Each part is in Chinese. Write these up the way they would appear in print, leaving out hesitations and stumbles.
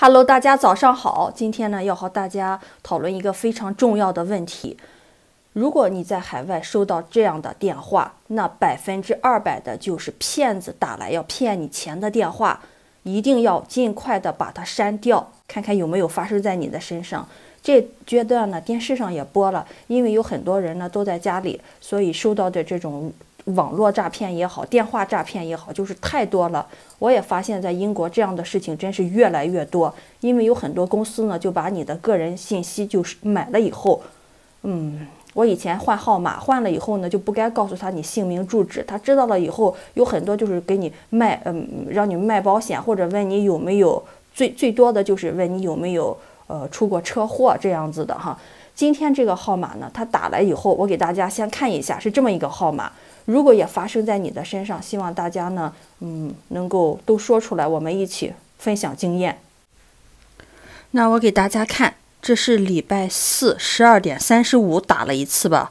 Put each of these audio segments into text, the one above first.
Hello，大家早上好。今天呢，要和大家讨论一个非常重要的问题。如果你在海外收到这样的电话，那200%的就是骗子打来要骗你钱的电话，一定要尽快的把它删掉，看看有没有发生在你的身上。这阶段呢，电视上也播了，因为有很多人呢都在家里，所以收到的这种网络诈骗也好，电话诈骗也好，就是太多了。我也发现，在英国这样的事情真是越来越多，因为有很多公司呢就把你的个人信息就是买了以后，我以前换号码换了以后呢，就不该告诉他你姓名住址，他知道了以后，有很多就是给你卖，让你卖保险，或者问你有没有最多的就是问你有没有出过车祸这样子的哈。今天这个号码呢，他打来以后，我给大家先看一下，是这么一个号码。如果也发生在你的身上，希望大家呢，能够都说出来，我们一起分享经验。那我给大家看，这是礼拜四12点35打了一次吧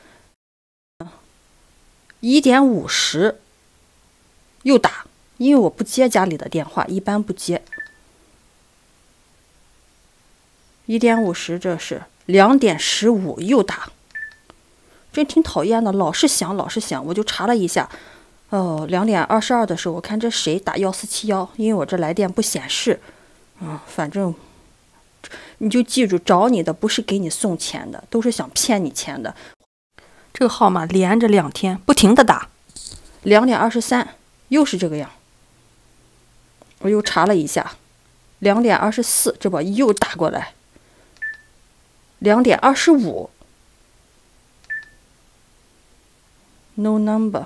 ，1点50又打，因为我不接家里的电话，一般不接。1点50，这是2点15又打。真挺讨厌的，老是响，我就查了一下，2点22的时候，我看这谁打1471，因为我这来电不显示，反正你就记住，找你的不是给你送钱的，都是想骗你钱的。这个号码连着2天不停的打，2点23又是这个样，我又查了一下，2点24这不又打过来，2点25。No number，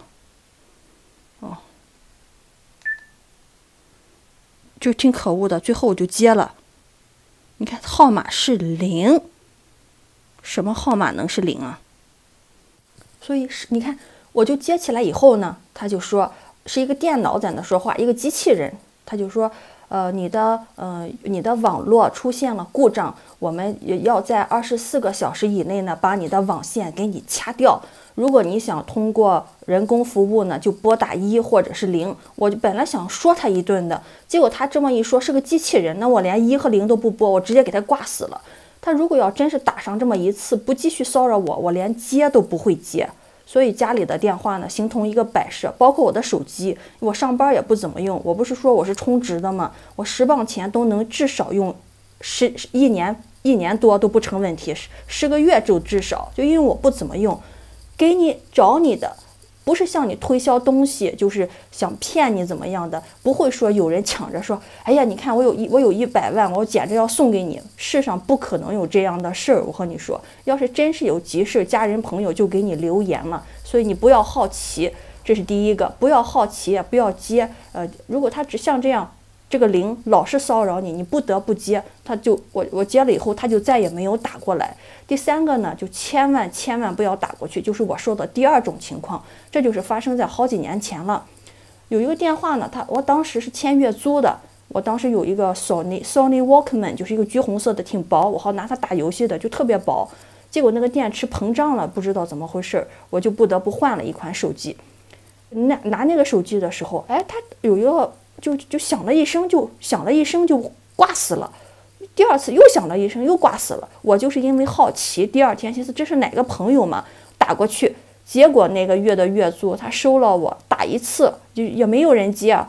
就挺可恶的。最后我就接了，你看号码是0，什么号码能是0啊？所以你看，我就接起来以后呢，他就说是一个电脑在那说话，一个机器人，他就说，你的网络出现了故障，我们也要在24个小时以内呢，把你的网线给你掐掉。如果你想通过人工服务呢，就拨打1或者是0。我就本来想说他一顿的，结果他这么一说是个机器人，那我连1和0都不拨，我直接给他挂死了。他如果要真是打上这么一次，不继续骚扰我，我连接都不会接。所以家里的电话呢，形同一个摆设，包括我的手机，我上班也不怎么用。我不是说我是充值的吗？我10磅钱都能至少用一年多都不成问题，10个月就至少，就因为我不怎么用。给你找你的，不是向你推销东西，就是想骗你怎么样的，不会说有人抢着说，哎呀，你看我有100万，我简直要送给你。世上不可能有这样的事儿，我和你说，要是真是有急事，家人朋友就给你留言了。所以你不要好奇，这是第一个，不要好奇，不要接。如果他只像这样，这个0老是骚扰你，你不得不接，他就我接了以后，他就再也没有打过来。第三个呢，就千万不要打过去，就是我说的第2种情况，这就是发生在好几年前了。有一个电话呢，我当时是签月租的，我当时有一个 Sony Walkman， 就是一个橘红色的，挺薄，我好拿它打游戏的，就特别薄。结果那个电池膨胀了，不知道怎么回事，我就不得不换了一款手机。拿那个手机的时候，哎，它有一个就响了一声，就挂死了。第2次又响了一声，又挂死了。我就是因为好奇，第2天寻思这是哪个朋友嘛，打过去，结果那个月的月租他收了我打一次，就也没有人接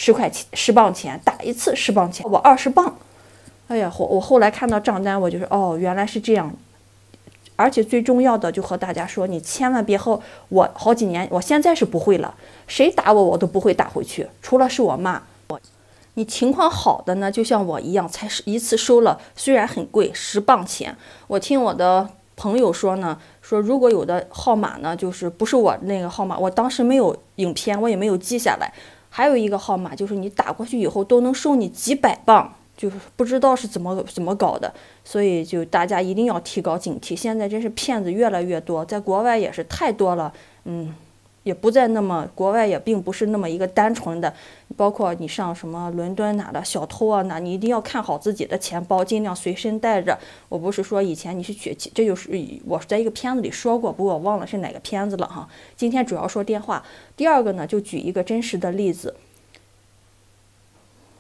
10磅钱，打一次10磅钱，我20磅。哎呀，我后来看到账单，我就说原来是这样。而且最重要的，就和大家说，你千万别和我好几年，我现在是不会了，谁打我都不会打回去，除了是我妈。你情况好的呢，就像我一样，才一次收了，虽然很贵10磅钱。我听我的朋友说呢，说如果有的号码呢，就是不是我那个号码，我当时没有影片，我也没有记下来。还有一个号码，就是你打过去以后都能收你几百磅，就是不知道是怎么搞的。所以就大家一定要提高警惕，现在真是骗子越来越多，在国外也是太多了，也不再那么，国外也并不是那么一个单纯的，包括你上什么伦敦哪的小偷啊，你一定要看好自己的钱包，尽量随身带着。我不是说以前你去取，这就是我在一个片子里说过，不过我忘了是哪个片子了哈。今天主要说电话。第2个呢，就举一个真实的例子。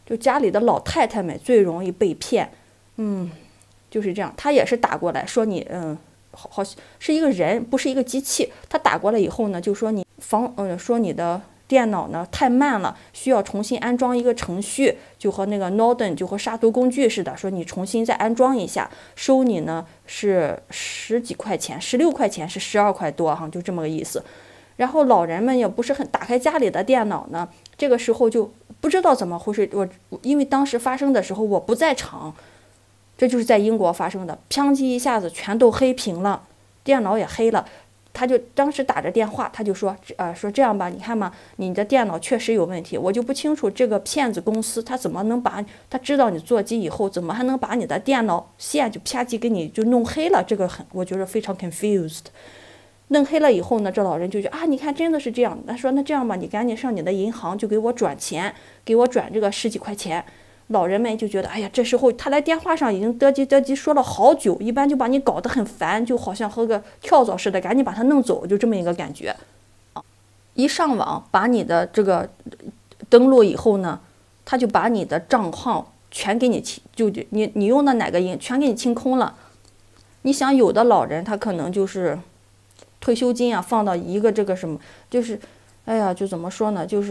就家里的老太太们最容易被骗，就是这样。他也是打过来说你，好是一个人，不是一个机器。他打过来以后呢，就说你说你的电脑呢太慢了，需要重新安装一个程序，就和那个 Norton 就和杀毒工具似的，说你重新再安装一下，收你呢是10几块钱，16块钱是12块多哈，就这么个意思。然后老人们也不是很打开家里的电脑呢，这个时候就不知道怎么回事，因为当时发生的时候我不在场。这就是在英国发生的，砰叽一下子全都黑屏了，电脑也黑了。他就当时打着电话，他就说，说这样吧，你看嘛，你的电脑确实有问题，我就不清楚这个骗子公司他怎么能他知道你座机以后，怎么还能把你的电脑线就啪叽给你就弄黑了？这个我觉得非常 confused。弄黑了以后呢，这老人就觉得你看真的是这样。他说那这样吧，你赶紧上你的银行就给我转钱，给我转这个10几块钱。老人们就觉得，哎呀，这时候他来电话上已经嘚叽说了好久，一般就把你搞得很烦，就好像和个跳蚤似的，赶紧把他弄走，就这么一个感觉。一上网把你的这个登录以后呢，他就把你的账号全给你你用的哪个全给你清空了。你想有的老人他可能就是退休金啊放到一个这个什么，就是哎呀，就怎么说呢，就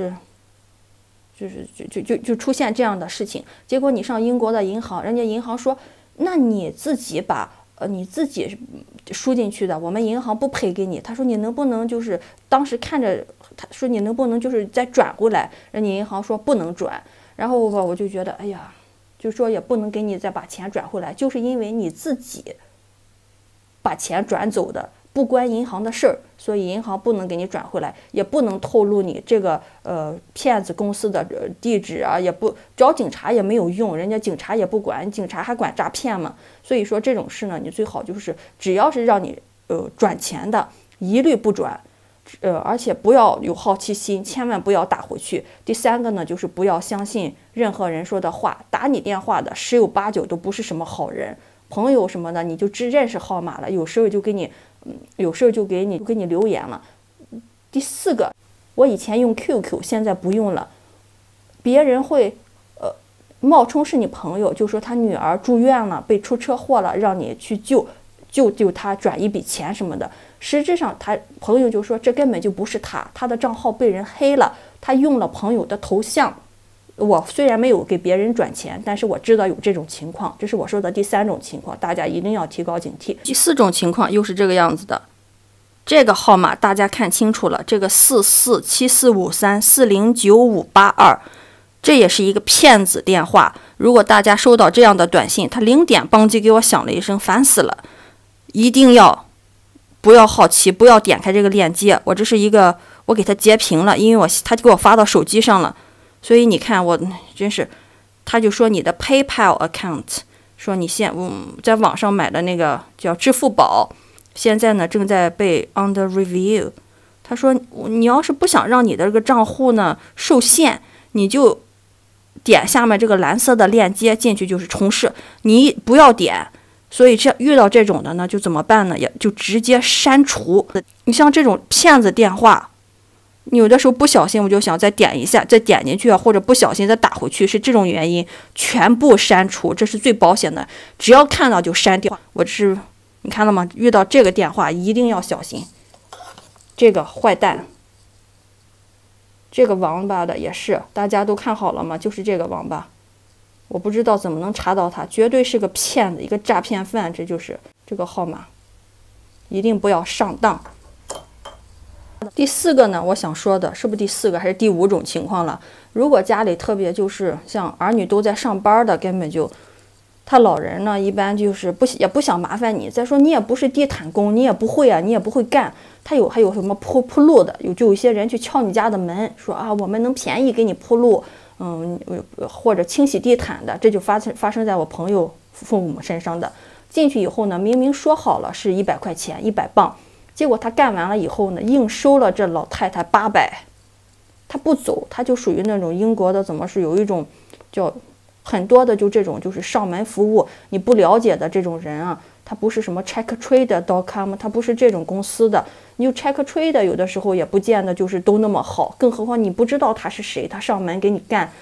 出现这样的事情。结果你上英国的银行，人家银行说，那你自己把你自己输进去的，我们银行不赔给你。他说你能不能就是当时看着，他说你能不能就是再转回来？人家银行说不能转。然后我就觉得，哎呀，就说也不能给你再把钱转回来，就是因为你自己把钱转走的。不关银行的事儿，所以银行不能给你转回来，也不能透露你这个骗子公司的地址啊，也不找警察也没有用，人家警察也不管，警察还管诈骗嘛。所以说这种事呢，你最好就是只要是让你转钱的，一律不转，而且不要有好奇心，千万不要打回去。第三个呢，就是不要相信任何人说的话，打你电话的10有8九都不是什么好人，朋友什么的你就只认识号码了，有时候就给你。有事就给你留言了。第四个，我以前用 QQ， 现在不用了。别人会冒充是你朋友，就说他女儿住院了，被出车祸了，让你去救他，转一笔钱什么的。实质上他朋友就说这根本就不是他的账号被人黑了，他用了朋友的头像。我虽然没有给别人转钱，但是我知道有这种情况，这是我说的第3种情况，大家一定要提高警惕。第4种情况又是这个样子的，这个号码大家看清楚了，这个447453409582，这也是一个骗子电话。如果大家收到这样的短信，他0点邦叽给我响了一声，烦死了！一定要不要好奇，不要点开这个链接。我这是我给他截屏了，因为他给我发到手机上了。所以你看，我真是，他就说你的 PayPal account， 说你在网上买的那个叫支付宝，现在呢正在被 under review。他说你要是不想让你的这个账户呢受限，你就点下面这个蓝色的链接进去就是重试，你不要点。所以遇到这种的呢，就怎么办呢？也就直接删除。你像这种骗子电话。你有的时候不小心，我就想再点一下，再点进去啊，或者不小心再打回去，是这种原因，全部删除，这是最保险的。只要看到就删掉。你看了吗？遇到这个电话一定要小心。这个坏蛋，这个王八的也是，大家都看好了吗？就是这个王八，我不知道怎么能查到他，绝对是个骗子，一个诈骗犯。这就是这个号码，一定不要上当。第4个呢，我想说的是不是第4个还是第5种情况了？如果家里特别就是像儿女都在上班的，根本就他老人呢一般就是也不想麻烦你。再说你也不是地毯工，你也不会啊，你也不会干。还有什么铺路的？有一些人去敲你家的门，说我们能便宜给你铺路，或者清洗地毯的，这就发生在我朋友父母身上的。进去以后呢，明明说好了是100块钱100磅。结果他干完了以后呢，硬收了这老太太800，他不走，他就属于那种英国的怎么是有一种叫很多的就这种就是上门服务，你不了解的这种人啊，他不是什么 checktrade.com， 他不是这种公司的，你就 checktrade 有的时候也不见得就是都那么好，更何况你不知道他是谁，他上门给你干，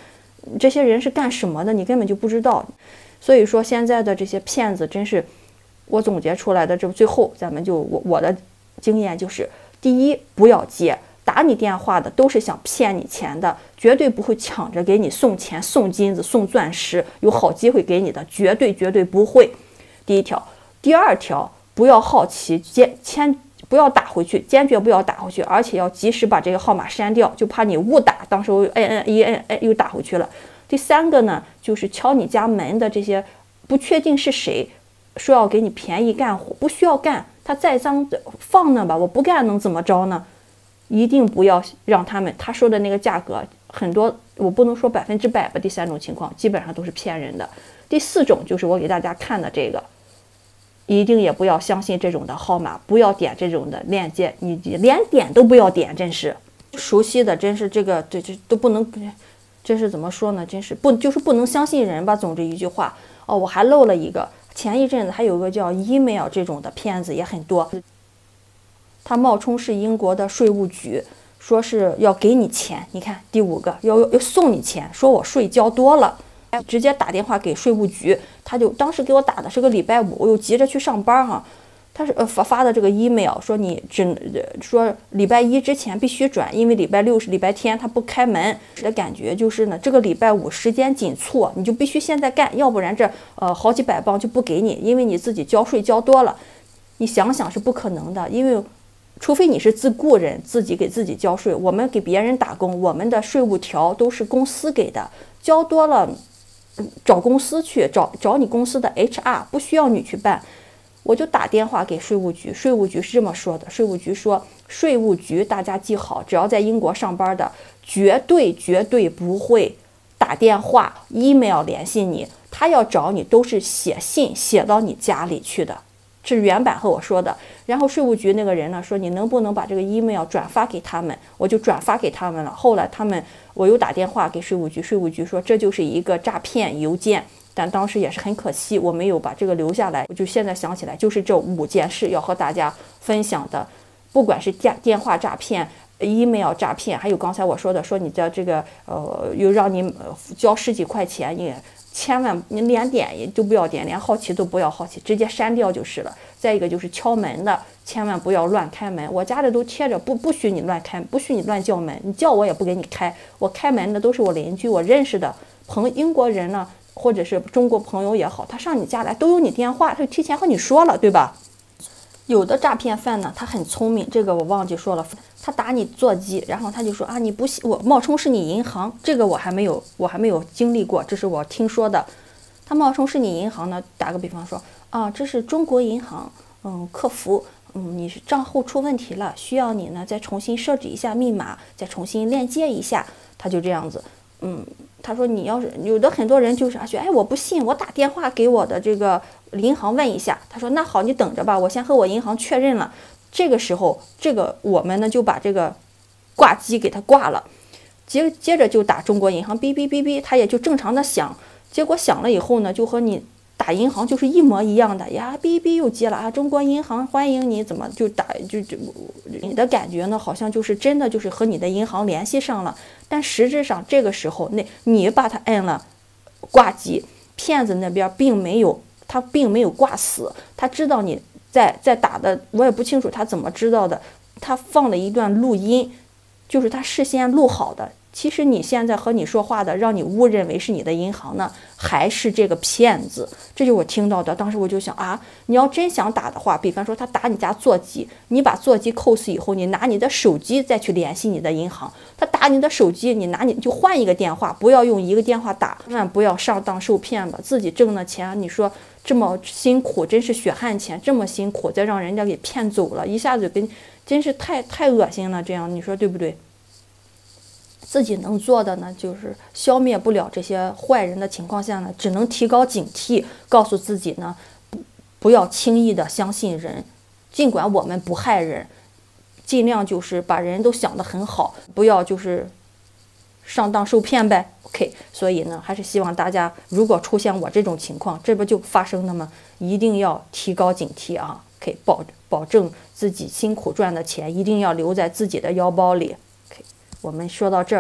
这些人是干什么的，你根本就不知道。所以说现在的这些骗子真是，我总结出来的这最后咱们就我的经验就是，第一，不要接。打你电话的都是想骗你钱的，绝对不会抢着给你送钱、送金子、送钻石，有好机会给你的，绝对不会。第一条，第二条，不要好奇，不要打回去，坚决不要打回去，而且要及时把这个号码删掉，就怕你误打，当时摁又打回去了。第三个呢，就是敲你家门的这些不确定是谁，说要给你便宜干活，不需要干，他再脏放那吧，我不干能怎么着呢？一定不要让他说的那个价格很多，我不能说100%吧。第三种情况基本上都是骗人的。第四种就是我给大家看的这个，一定也不要相信这种的号码，不要点这种的链接，你连点都不要点，真是熟悉的，真是这都不能，真是怎么说呢？真是就是不能相信人吧。总之一句话哦，我还漏了一个，前一阵子还有个叫 email 这种的骗子也很多。他冒充是英国的税务局，说是要给你钱。你看第5个要送你钱，说我税交多了，直接打电话给税务局。他就当时给我打的是个礼拜5，我又急着去上班哈。他是发的这个 email 说你说礼拜1之前必须转，因为礼拜6是礼拜天，他不开门。的感觉就是呢，这个礼拜5时间紧促，你就必须现在干，要不然这好几百磅就不给你，因为你自己交税交多了。你想想是不可能的，因为除非你是自雇人，自己给自己交税，我们给别人打工，我们的税务条都是公司给的，交多了找公司去，找你公司的 HR， 不需要你去办。我就打电话给税务局，税务局是这么说的，税务局说，税务局大家记好，只要在英国上班的，绝对不会打电话 email 联系你，他要找你都是写信写到你家里去的。这是原版和我说的，然后税务局那个人呢说，你能不能把这个 email 转发给他们？我就转发给他们了。后来我又打电话给税务局，税务局说这就是一个诈骗邮件，但当时也是很可惜，我没有把这个留下来。我就现在想起来，就是这5件事要和大家分享的，不管是电话诈骗、email 诈骗，还有刚才我说的，说你的这个又让你交10几块钱也。千万你连点也都不要点，连好奇都不要好奇，直接删掉就是了。再一个就是敲门的，千万不要乱开门。我家里都贴着不许你乱开，不许你乱叫门，你叫我也不给你开。我开门的都是我邻居，我认识的英国人呢，或者是中国朋友也好，他上你家来都有你电话，他就提前和你说了，对吧？有的诈骗犯呢，他很聪明，这个我忘记说了，他打你座机，然后他就说啊，你不信我冒充是你银行，这个我还没有经历过，这是我听说的。他冒充是你银行呢，打个比方说啊，这是中国银行，客服，你是账户出问题了，需要你呢再重新设置一下密码，再重新链接一下，他就这样子，他说你要是有的很多人就是哎，我不信，我打电话给我的这个银行问一下。他说那好，你等着吧，我先和我银行确认了。这个时候，我们呢就把这个挂机给他挂了，接着就打中国银行，哔哔哔哔，他也就正常的响。结果响了以后呢，就和你打银行就是一模一样的呀，哔哔又接了啊，中国银行欢迎你，怎么就你的感觉呢，好像就是真的就是和你的银行联系上了，但实质上这个时候你把它摁了挂机，骗子那边并没有挂死，他知道你在打的，我也不清楚他怎么知道的，他放了一段录音，就是他事先录好的。其实你现在和你说话的，让你误认为是你的银行呢，还是这个骗子？这就我听到的。当时我就想啊，你要真想打的话，比方说他打你家座机，你把座机扣死以后，你拿你的手机再去联系你的银行。他打你的手机，你就换一个电话，不要用一个电话打，千万不要上当受骗吧。自己挣的钱，你说这么辛苦，真是血汗钱，这么辛苦，再让人家给骗走了，一下子真是太恶心了。这样你说对不对？自己能做的呢，就是消灭不了这些坏人的情况下呢，只能提高警惕，告诉自己呢，不要轻易的相信人，尽管我们不害人，尽量就是把人都想得很好，不要就是上当受骗呗。OK， 所以呢，还是希望大家如果出现我这种情况，这不就发生的吗？一定要提高警惕啊！可以保证自己辛苦赚的钱一定要留在自己的腰包里。我们说到这儿吧，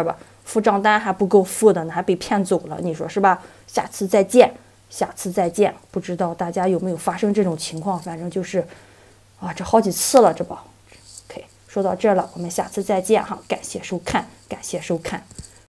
付账单还不够付的呢，还被骗走了，你说是吧？下次再见，下次再见。不知道大家有没有发生这种情况？反正就是啊，这好几次了，这不 OK。说到这儿了，我们下次再见哈，感谢收看，感谢收看。